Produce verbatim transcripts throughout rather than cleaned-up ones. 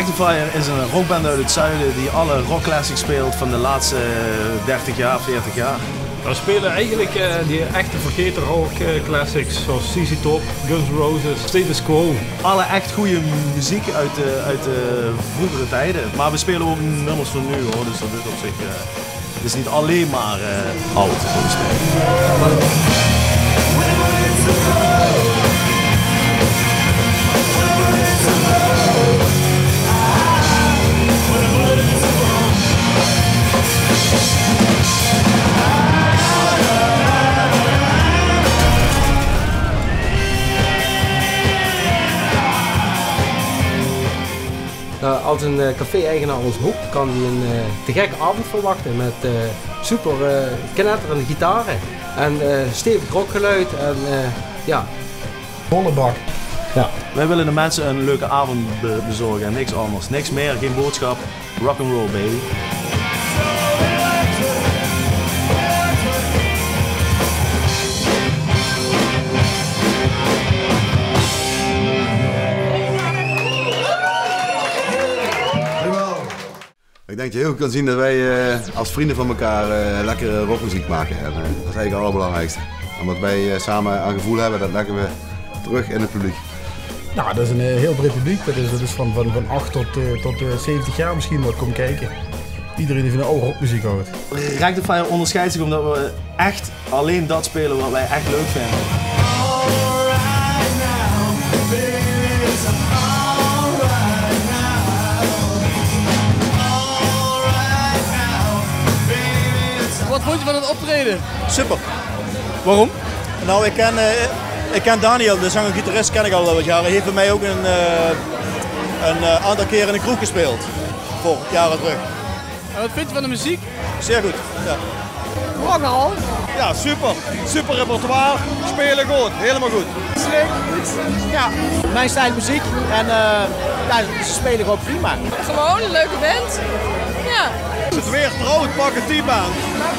Rectifier is een rockband uit het zuiden die alle rockclassics speelt van de laatste dertig jaar, veertig jaar. We spelen eigenlijk uh, die echte vergeten rock uh, classics zoals Z Z Top, Guns N' Roses, Status Quo. Alle echt goede muziek uit de, uit de vroegere tijden. Maar we spelen ook nummers van nu hoor, dus dat is op zich... Uh, het is niet alleen maar uh, oud wat we spelen. Uh, als een uh, café-eigenaar ons boekt, kan hij een uh, te gekke avond verwachten met uh, super uh, knetterende gitaren en uh, stevig rockgeluid en uh, ja. Volle bak. Ja. Wij willen de mensen een leuke avond be bezorgen en niks anders. Niks meer, geen boodschap. Rock'n'roll baby. Ik denk dat je heel goed kan zien dat wij uh, als vrienden van elkaar uh, lekkere rockmuziek maken. En, uh, dat is eigenlijk het allerbelangrijkste. En wat wij uh, samen aan gevoel hebben, dat leggen we terug in het publiek. Nou, dat is een uh, heel breed publiek. Dat is, dat is van, van, van acht tot, uh, tot uh, zeventig jaar misschien wat komt kijken. Iedereen die van de oude rockmuziek houdt. Rectifier onderscheidt zich omdat we echt alleen dat spelen wat wij echt leuk vinden. Wat vond je van het optreden? Super. Waarom? Nou, ik ken, uh, ik ken Daniel, de zanger-gitarist, ken ik al wat jaren. Hij heeft bij mij ook een, uh, een uh, aantal keer in de kroeg gespeeld. Voor jaren terug. En wat vind je van de muziek? Zeer goed. Ja. Rock'n'roll? Ja, super. Super repertoire. Spelen goed. Helemaal goed. Slik. Ja, mijn stijl muziek. En uh, ja, ze spelen gewoon prima. Gewoon een leuke band. Ja. Als het weer trouwt, pak een teamband.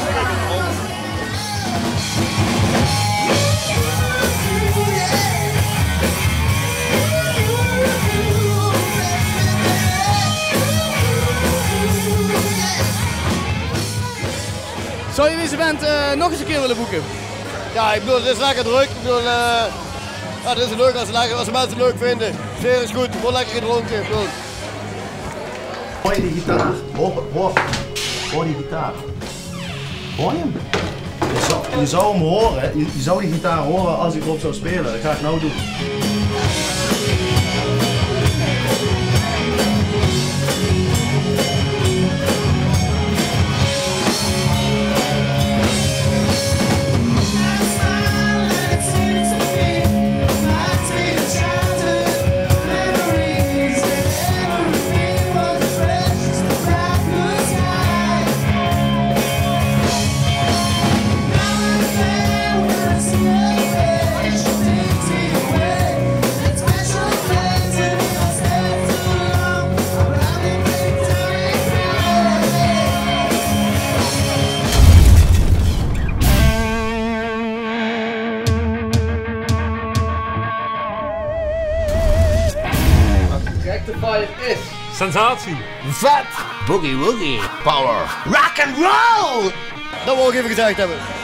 Zou je deze band uh, nog eens een keer willen boeken? Ja, ik bedoel, het is lekker druk. Ik bedoel, uh, ja, het is leuk als, lekker, als de mensen het leuk vinden. Zeer is goed, gewoon lekker gedronken. Ik bedoel. Hoor je die gitaar? Hoor, hoor, hoor die gitaar. Hoor je hem? Je zou, je zou hem horen, je, je zou die gitaar horen als ik erop zou spelen. Dat ga ik nou doen. Rectifier is sensatie, vet, Boogie woogie, power, Rock and roll! Dat wil ik even gezegd hebben.